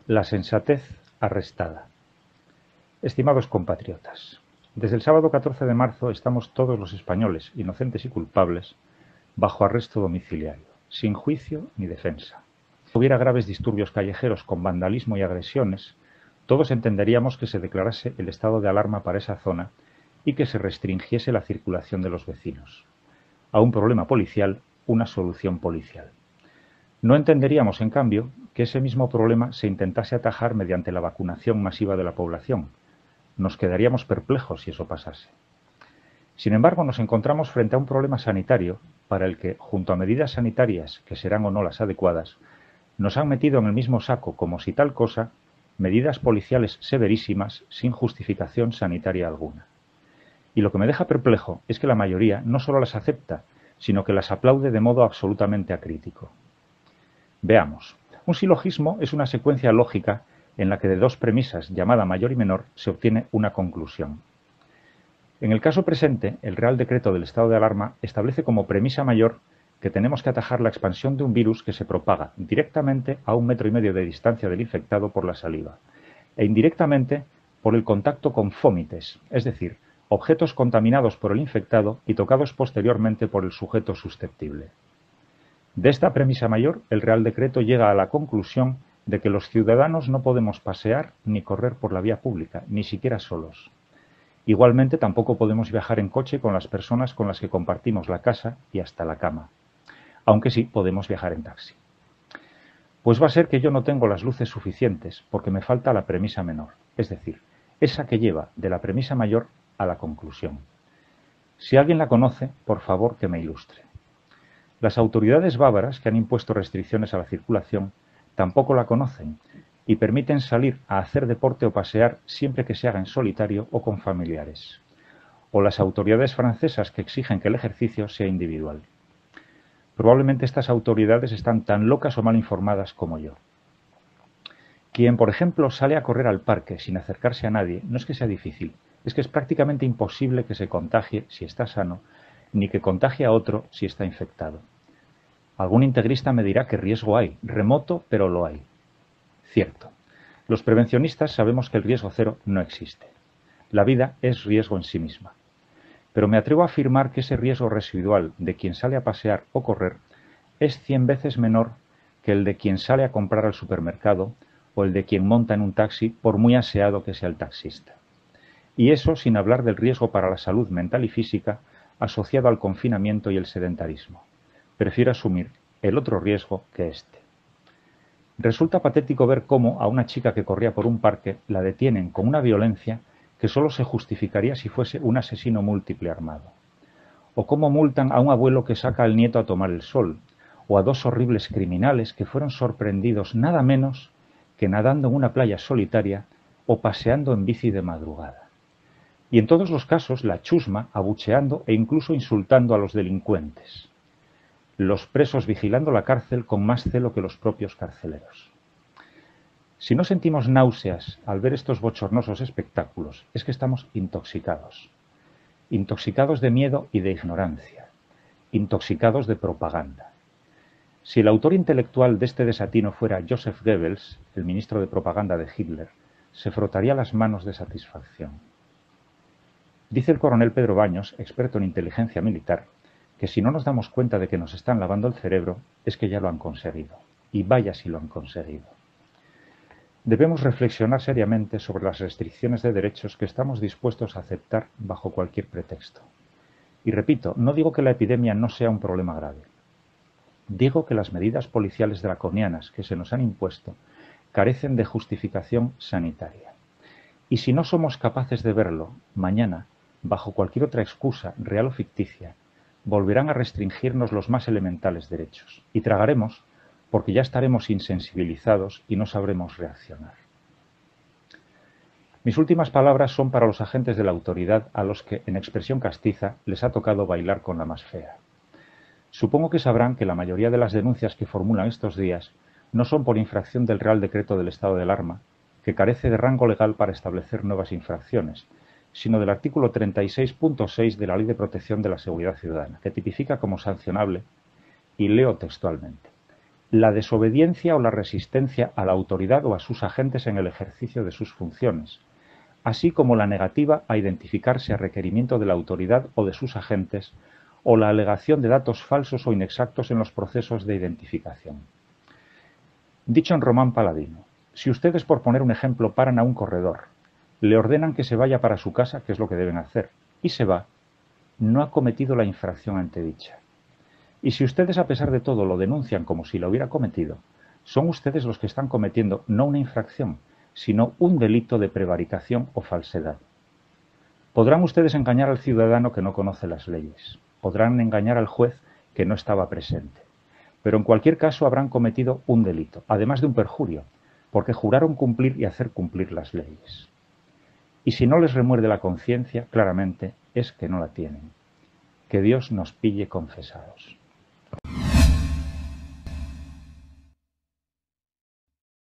La sensatez arrestada. Estimados compatriotas, desde el sábado 14 de marzo estamos todos los españoles, inocentes y culpables, bajo arresto domiciliario, sin juicio ni defensa. Si hubiera graves disturbios callejeros con vandalismo y agresiones, todos entenderíamos que se declarase el estado de alarma para esa zona y que se restringiese la circulación de los vecinos. A un problema policial, una solución policial. No entenderíamos, en cambio, que ese mismo problema se intentase atajar mediante la vacunación masiva de la población. Nos quedaríamos perplejos si eso pasase. Sin embargo, nos encontramos frente a un problema sanitario para el que, junto a medidas sanitarias que serán o no las adecuadas, nos han metido en el mismo saco, como si tal cosa, medidas policiales severísimas sin justificación sanitaria alguna. Y lo que me deja perplejo es que la mayoría no solo las acepta, sino que las aplaude de modo absolutamente acrítico. Veamos. Un silogismo es una secuencia lógica en la que de dos premisas, llamada mayor y menor, se obtiene una conclusión. En el caso presente, el Real Decreto del estado de alarma establece como premisa mayor que tenemos que atajar la expansión de un virus que se propaga directamente a 1,5 metros de distancia del infectado por la saliva e indirectamente por el contacto con fómites, es decir, objetos contaminados por el infectado y tocados posteriormente por el sujeto susceptible. De esta premisa mayor, el Real Decreto llega a la conclusión de que los ciudadanos no podemos pasear ni correr por la vía pública, ni siquiera solos. Igualmente, tampoco podemos viajar en coche con las personas con las que compartimos la casa y hasta la cama, aunque sí podemos viajar en taxi. Pues va a ser que yo no tengo las luces suficientes porque me falta la premisa menor, es decir, esa que lleva de la premisa mayor a la conclusión. Si alguien la conoce, por favor que me ilustre. Las autoridades bávaras, que han impuesto restricciones a la circulación, tampoco la conocen y permiten salir a hacer deporte o pasear siempre que se haga en solitario o con familiares. O las autoridades francesas, que exigen que el ejercicio sea individual. Probablemente estas autoridades están tan locas o mal informadas como yo. Quien, por ejemplo, sale a correr al parque sin acercarse a nadie, no es que sea difícil, es que es prácticamente imposible que se contagie si está sano, ni que contagie a otro si está infectado. Algún integrista me dirá que riesgo hay, remoto, pero lo hay. Cierto. Los prevencionistas sabemos que el riesgo cero no existe. La vida es riesgo en sí misma. Pero me atrevo a afirmar que ese riesgo residual de quien sale a pasear o correr es 100 veces menor que el de quien sale a comprar al supermercado o el de quien monta en un taxi, por muy aseado que sea el taxista. Y eso sin hablar del riesgo para la salud mental y física asociado al confinamiento y el sedentarismo. Prefiero asumir el otro riesgo que este. Resulta patético ver cómo a una chica que corría por un parque la detienen con una violencia que solo se justificaría si fuese un asesino múltiple armado. O cómo multan a un abuelo que saca al nieto a tomar el sol, o a dos horribles criminales que fueron sorprendidos nada menos que nadando en una playa solitaria o paseando en bici de madrugada. Y en todos los casos la chusma abucheando e incluso insultando a los delincuentes. Los presos vigilando la cárcel con más celo que los propios carceleros. Si no sentimos náuseas al ver estos bochornosos espectáculos, es que estamos intoxicados. Intoxicados de miedo y de ignorancia. Intoxicados de propaganda. Si el autor intelectual de este desatino fuera Joseph Goebbels, el ministro de propaganda de Hitler, se frotaría las manos de satisfacción. Dice el coronel Pedro Baños, experto en inteligencia militar, que si no nos damos cuenta de que nos están lavando el cerebro, es que ya lo han conseguido. Y vaya si lo han conseguido. Debemos reflexionar seriamente sobre las restricciones de derechos que estamos dispuestos a aceptar bajo cualquier pretexto. Y repito, no digo que la epidemia no sea un problema grave. Digo que las medidas policiales draconianas que se nos han impuesto carecen de justificación sanitaria. Y si no somos capaces de verlo, mañana, bajo cualquier otra excusa, real o ficticia, volverán a restringirnos los más elementales derechos. Y tragaremos porque ya estaremos insensibilizados y no sabremos reaccionar. Mis últimas palabras son para los agentes de la autoridad a los que, en expresión castiza, les ha tocado bailar con la más fea. Supongo que sabrán que la mayoría de las denuncias que formulan estos días no son por infracción del Real Decreto del estado de alarma, que carece de rango legal para establecer nuevas infracciones, sino del artículo 36.6 de la Ley de Protección de la Seguridad Ciudadana, que tipifica como sancionable, y leo textualmente: la desobediencia o la resistencia a la autoridad o a sus agentes en el ejercicio de sus funciones, así como la negativa a identificarse a requerimiento de la autoridad o de sus agentes, o la alegación de datos falsos o inexactos en los procesos de identificación. Dicho en román paladino, si ustedes, por poner un ejemplo, paran a un corredor, le ordenan que se vaya para su casa, que es lo que deben hacer, y se va, no ha cometido la infracción antedicha. Y si ustedes, a pesar de todo, lo denuncian como si lo hubiera cometido, son ustedes los que están cometiendo no una infracción, sino un delito de prevaricación o falsedad. Podrán ustedes engañar al ciudadano que no conoce las leyes, podrán engañar al juez que no estaba presente, pero en cualquier caso habrán cometido un delito, además de un perjurio, porque juraron cumplir y hacer cumplir las leyes. Y si no les remuerde la conciencia, claramente es que no la tienen. Que Dios nos pille confesados.